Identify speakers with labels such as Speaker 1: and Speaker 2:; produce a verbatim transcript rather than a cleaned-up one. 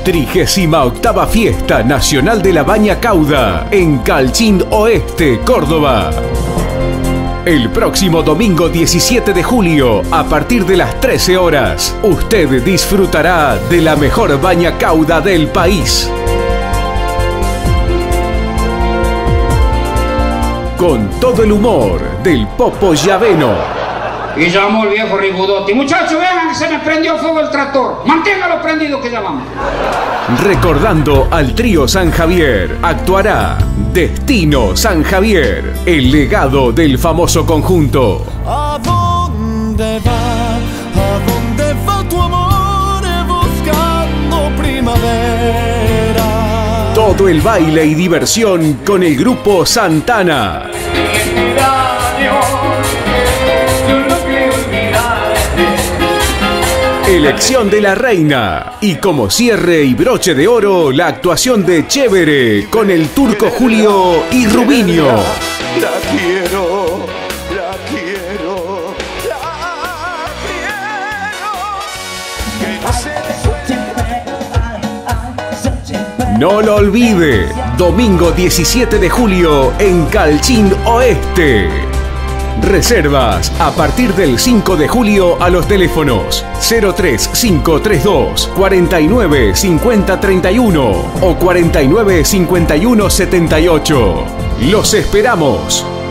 Speaker 1: trigésima octava Fiesta Nacional de la Baña Cauda en Calchín Oeste, Córdoba. El próximo domingo diecisiete de julio, a partir de las trece horas, usted disfrutará de la mejor baña cauda del país. Con todo el humor del Popo Llaveno.
Speaker 2: Y llamó el viejo Ribudotti: muchachos, vean que se me prendió fuego el tractor. Manténgalo prendido que ya vamos.
Speaker 1: Recordando al trío San Javier, actuará Destino San Javier, el legado del famoso conjunto.
Speaker 3: ¿A dónde va? ¿A dónde va tu amor buscando primavera?
Speaker 1: Todo el baile y diversión con el grupo Santana. Elección de la reina. Y como cierre y broche de oro, la actuación de Chévere con el Turco Julio y Rubinho.
Speaker 3: La quiero, la quiero, la quiero.
Speaker 1: No lo olvide, domingo diecisiete de julio en Calchín Oeste. Reservas a partir del cinco de julio a los teléfonos cero tres cinco tres dos, cuarenta y nueve cincuenta treinta y uno o cuarenta y nueve cincuenta y uno setenta y ocho. ¡Los esperamos!